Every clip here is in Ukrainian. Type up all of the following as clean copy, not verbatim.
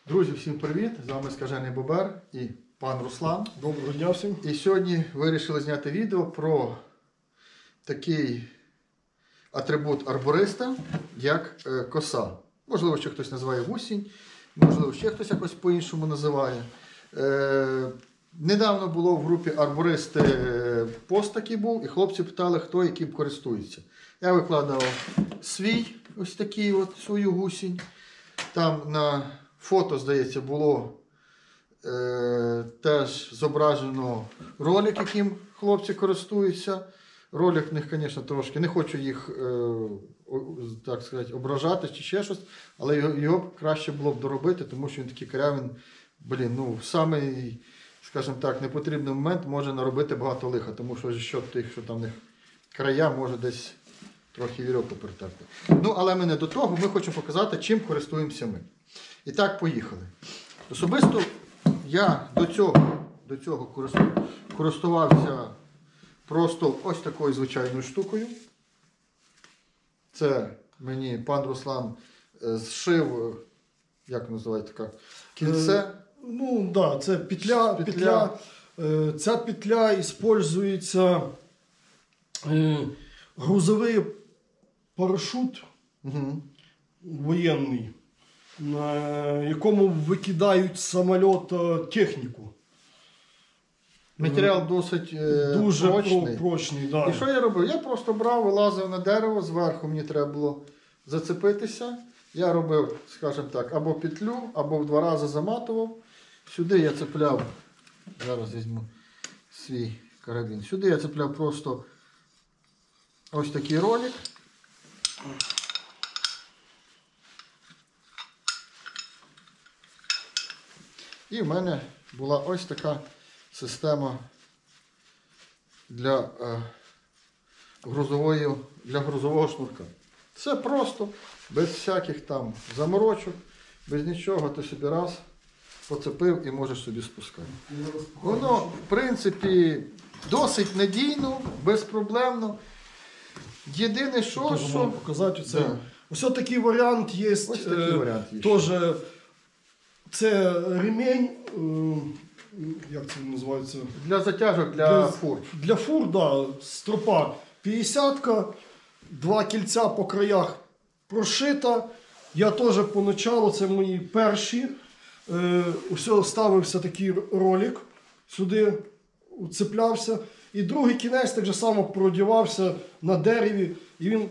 Друзі, всім привіт! З вами Скажений Бобер і пан Руслан. Доброго дня всім. І сьогодні вирішили зняти відео про такий атрибут арбориста, як коса. Можливо, ще хтось називає гусінь, можливо, ще хтось якось по-іншому називає. Недавно було в групі арбористи пост такий був, і хлопці питали, хто яким користується. Я викладав ось такий свою гусінь. Там на фото, здається, було теж зображено ролик, яким хлопці користуються. Ролик в них, звісно, трошки, не хочу їх, так сказати, ображати чи ще щось, але його краще було б доробити, тому що він такий корявий, в самий, скажімо так, непотрібний момент може наробити багато лиха, тому що що там в них края може десь трохи вірьовку перетерти. Але ми не до того, ми хочемо показати, чим користуємося ми. І так, поїхали. Особисто я до цього користувався просто ось такою звичайною штукою. Це мені пан Руслан зшив, як називається така, кільце. Це петля. Ця петля використовується грузовий парашут воєнний, на якому викидають з самоліта техніку. Матеріал досить дуже прочний. Да. І що я робив? Я просто брав, вилазив на дерево, зверху мені треба було зацепитися. Я робив, скажімо так, або петлю, або в 2 рази заматував. Сюди я цепляв, зараз візьму свій карабін, сюди я цепляв просто ось такий ролик. І в мене була ось така система для грузового шнурка. Це просто, без всяких там заморочок, без нічого, ти собі раз поцепив і можеш собі спускати. Воно, в принципі, досить надійно, безпроблемно. Єдине, що... показати оце. Да. Ось такий варіант є. Ось такий варіант є. Теж це ремень, як це називається? Для затяжок, для фур. Для фур, да, стропа 50-ка, 2 кільця по краях прошита. Я теж поначалу, це мої перші, ставився такий ролик, сюди цеплявся. І другий кінець так же само продівався на дереві, і він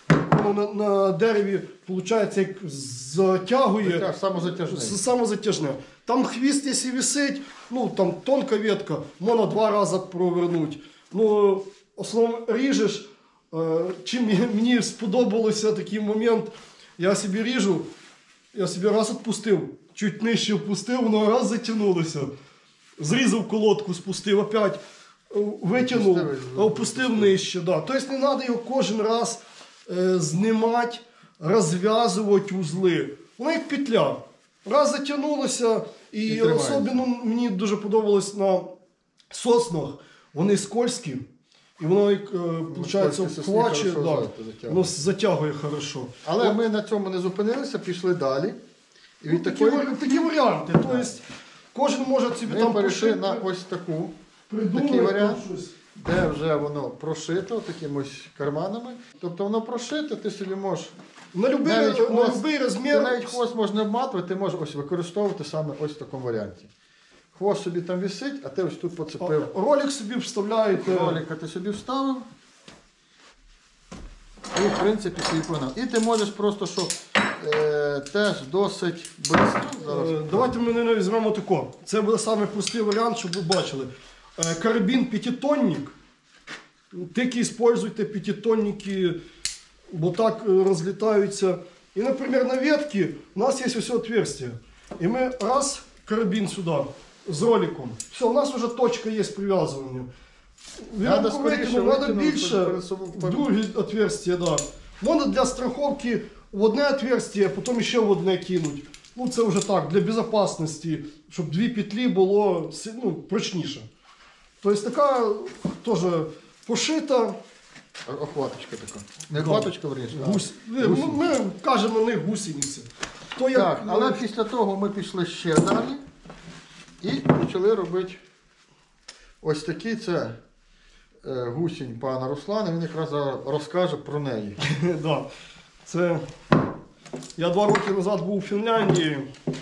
на дереві, виходить, як затягує. Самозатяжне. Там хвіст, якщо висить, там тонка ветка, можна 2 рази провернути. В основному ріжеш. Чим мені сподобалося такий момент, я собі ріжу, я собі раз відпустив, чуть нижче впустив, воно раз затягнулося. Зрізав колодку, спустив, опять витягнув, опустив нижче. Да. Тобто не треба його кожен раз знімати, розв'язувати вузли. Воно як петля. Раз затягнулося, і особливо мені дуже подобалось на соснах, вони скользкі. І воно, виходить, хваче, воно затягує хорошо. Але ми на цьому не зупинилися, пішли далі. І такі варіанти. Тобто, кожен може собі там перейшли на ось такий варіант, де вже воно прошито такими карманами. Тобто воно прошите, ти собі можеш... На будь-який розмір. Навіть хвост можна обматувати, ти можеш використовувати саме ось в такому варіанті. Хвост собі там висить, а ти ось тут поцепив. Ролик собі вставляєте. Ролика ти собі вставив. І в принципі собі погнав. І ти можеш просто, що теж досить швидко. Давайте ми візьмемо тако. Це буде саме простий варіант, щоб ви бачили. Карабін 5-тонник. Тільки використовуйте 5-тонники, бо так розлітаються. І, наприклад, на ветці у нас є ось отверстие. І ми раз карабін сюди. З роликом. Все, у нас вже точка є прив'язування. Треба більше в друге отверстие, да. Можна для страховки в одне отверстие, а потім ще в одне кинуть. Це вже так, для безпечності, щоб 2 петлі було прочніше. Тобто така теж пошита. Охваточка така. Не охваточка, верніше. Ми кажемо на них гусениці. хто як... Так, але після того ми пішли ще далі і почали робити ось такі. Це гусінь пана Руслана, він якраз розкаже про неї. Да. Це... Я 2 роки назад був у Фінляндії,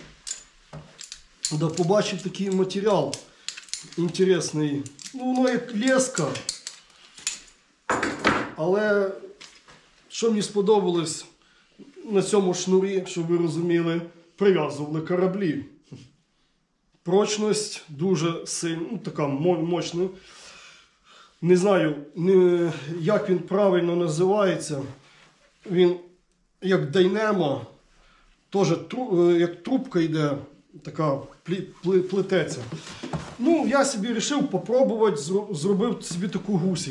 де побачив такий матеріал інтересний. Ну, воно як леска. Але що мені сподобалось на цьому шнурі, щоб ви розуміли, прив'язували кораблі. Прочність дуже сильна, ну, така мощна. Не знаю, як він правильно називається. Він як дайнемо, теж як трубка йде, така плететься. Ну, я собі вирішив попробувати, зробив собі таку гусінь.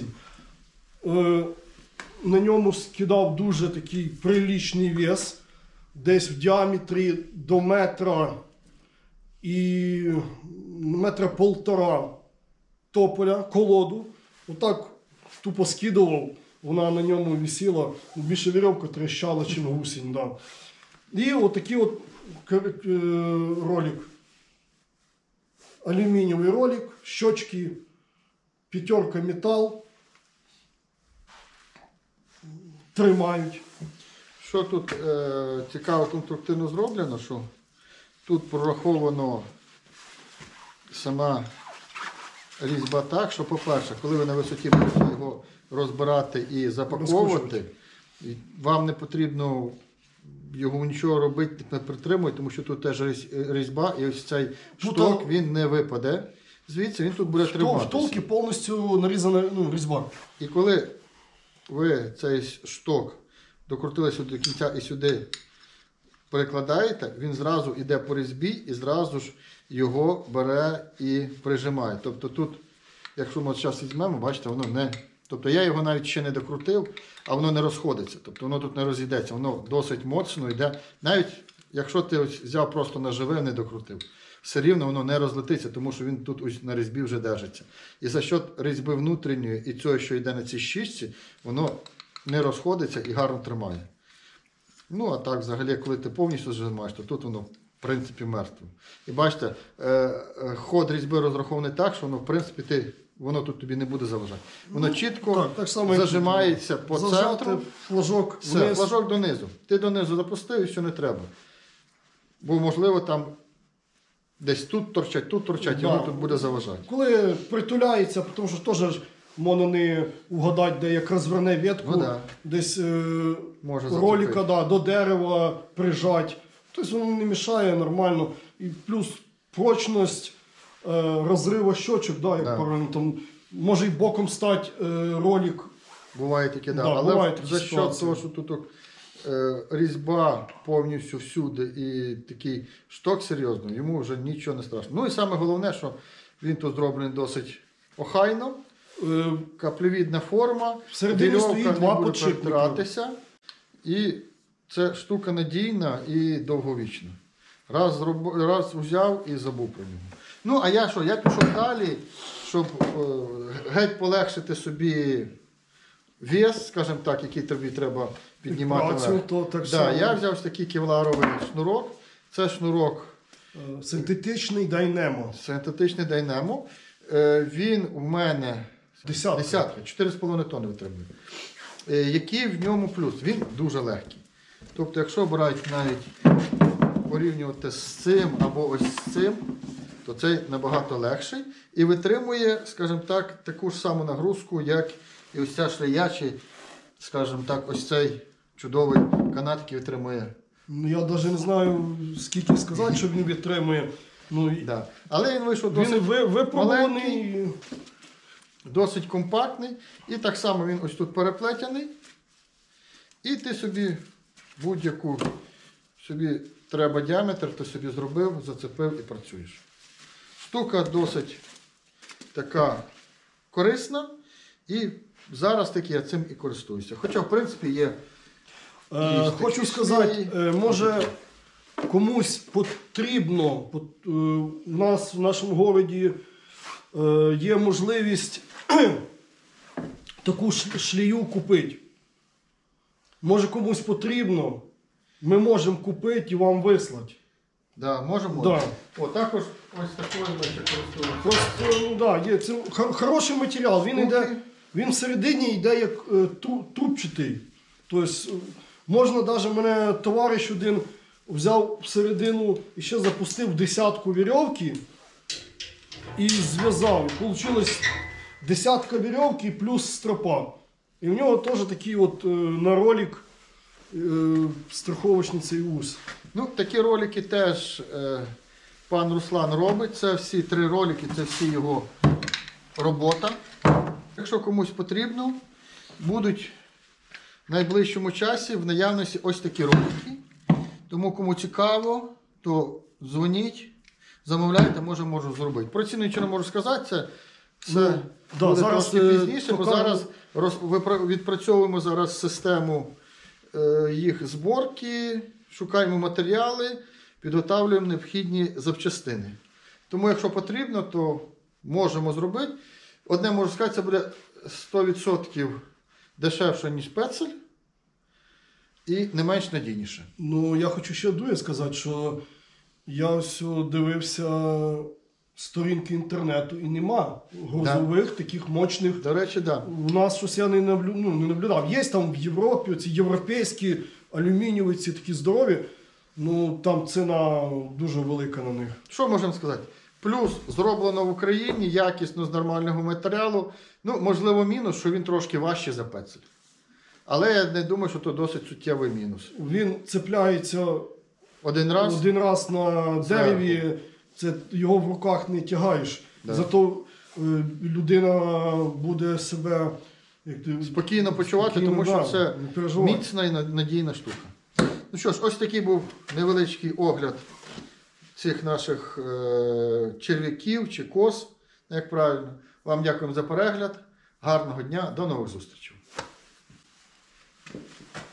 На ньому скидав дуже такий приличний вес, десь в діаметрі до метра і метра 1,5 тополя, колоду. Отак тупо скидував, вона на ньому висіла, більше вірьовка трещала, чим гусінь. Да. І отакий от ролик. Алюмінієвий ролик, щочки, 5 метал. Тримають. Що тут цікаво конструктивно зроблено, що тут прораховано сама різьба так, що, по-перше, коли ви на висоті будете його розбирати і запаковувати, вам не потрібно його нічого робити, не притримувати, тому що тут теж різьба, і ось цей шток, він не випаде. Звідси він тут буде триматися. Втулки повністю нарізана різьба. І коли ви цей шток докрутили сюди до кінця і сюди перекладаєте, він зразу йде по різьбі і зразу ж його бере і прижимає. Тобто тут, якщо ми зараз візьмемо, бачите, воно не... Тобто я його навіть ще не докрутив, а воно не розходиться. Тобто воно тут не розійдеться, воно досить моцно йде. Навіть якщо ти ось взяв просто наживе, не докрутив, все рівно воно не розлетиться, тому що він тут ось на різьбі вже держиться. І за счет різьби внутрішньої і цього, що йде на цій щічці, воно не розходиться і гарно тримає. Ну, а так, взагалі, коли ти повністю зжимаєш, то тут воно, в принципі, мертве. І бачите, ход різьби розрахований так, що воно, в принципі, воно тут тобі не буде заважати. Воно чітко так само, зажимається по центру. Флажок Все, вниз. флажок донизу. Ти донизу запустив і все не треба. Бо, можливо, там десь тут торчать, і воно тут буде заважати. Коли притуляється, тому що теж можна не угадати, де як розверне ветку, Ну, да. десь Може ролика до дерева прижати. Тобто воно не мішає нормально. І плюс прочність розриву щочок, як правильно, там, може і боком стати ролик. Буває таке, да. Да, Але буває такі за що ситуації. того, що тут різьба повністю всюди і такий шток серйозний, йому вже нічого не страшно. Ну і саме головне, що він тут зроблений досить охайно, каплевідна форма, Всередині стоїть вірьовка 2 не буде підшипники. перетиратися. І це штука надійна і довговічна. Раз взяв і забув про нього. Ну, а я що? Я пішов далі, щоб геть полегшити собі вес, скажімо так, який тобі треба піднімати. Працю, то так Да, само. я взяв ось такий кевларовий шнурок. Це шнурок Синтетичний дайнемо. синтетичний Dynamo. Він у мене десятка, 4,5 тонни витримує. Який в ньому плюс? Він дуже легкий. Тобто, якщо брати навіть порівнювати з цим або ось з цим, то цей набагато легший і витримує, скажімо так, таку ж саму нагрузку, як і ось ця шлея, чи, скажімо так, ось цей чудовий канат, який витримує. Ну, я навіть не знаю, скільки сказати, що він витримує. Ну, Да. Але він вийшов він досить випробуваний. досить компактний. І так само він ось тут переплетений. І ти собі будь-яку собі треба діаметр, ти собі зробив, зацепив і працюєш. Штука досить така корисна. І зараз таки я цим і користуюся. Хоча, в принципі, є. Хочу сказати, може комусь потрібно, у нас в нашому місті є можливість таку шлею купити. Може комусь потрібно. ми можемо купити і вам вислати. Да, можемо? Да. О, також ось такою ми ще користуємося. Просто, ну, да, є, це хороший матеріал. Він, іде, він всередині йде як трубчатий. Тобто, можна навіть, мене товариш один взяв всередину і ще запустив 10 вірьовки і зв'язав. І вийшло 10 вірьовки плюс стропа. І в нього теж такий от на ролик страховочний цей ус. Ну, такі ролики теж пан Руслан робить. Це всі 3 ролики, це всі його робота. Якщо комусь потрібно, будуть в найближчому часі в наявності ось такі ролики. Тому кому цікаво, то дзвоніть, замовляйте, можу зробити. Про ціну нічого не можу сказати, це да, буде зараз, трошки пізніше, бо покажемо. зараз відпрацьовуємо зараз систему їх зборки, шукаємо матеріали, підготовлюємо необхідні запчастини. Тому, якщо потрібно, то можемо зробити. Одне можу сказати, це буде 100% дешевше, ніж пецель, і не менш надійніше. Ну, я хочу ще друге сказати, що я ось дивився сторінки інтернету і нема грузових таких мощних. До речі, так. У нас щось я не наблюдав. Є там в Європі ці європейські алюмінієві, ці такі здорові, ну там ціна дуже велика на них. Що можемо сказати? Плюс зроблено в Україні, якісно, з нормального матеріалу. Ну, можливо, мінус, що він трошки важчий за пецель. Але я не думаю, що це досить суттєвий мінус. Він цепляється Один раз. На дереві, це його в руках не тягаєш. Да. Зато людина буде себе Спокійно почувати, спокійно, тому що да, це не переживай. міцна і надійна штука. Ну що ж, ось такий був невеличкий огляд цих наших черв'яків чи коз, як правильно. Вам дякуємо за перегляд. Гарного дня, до нових зустрічей.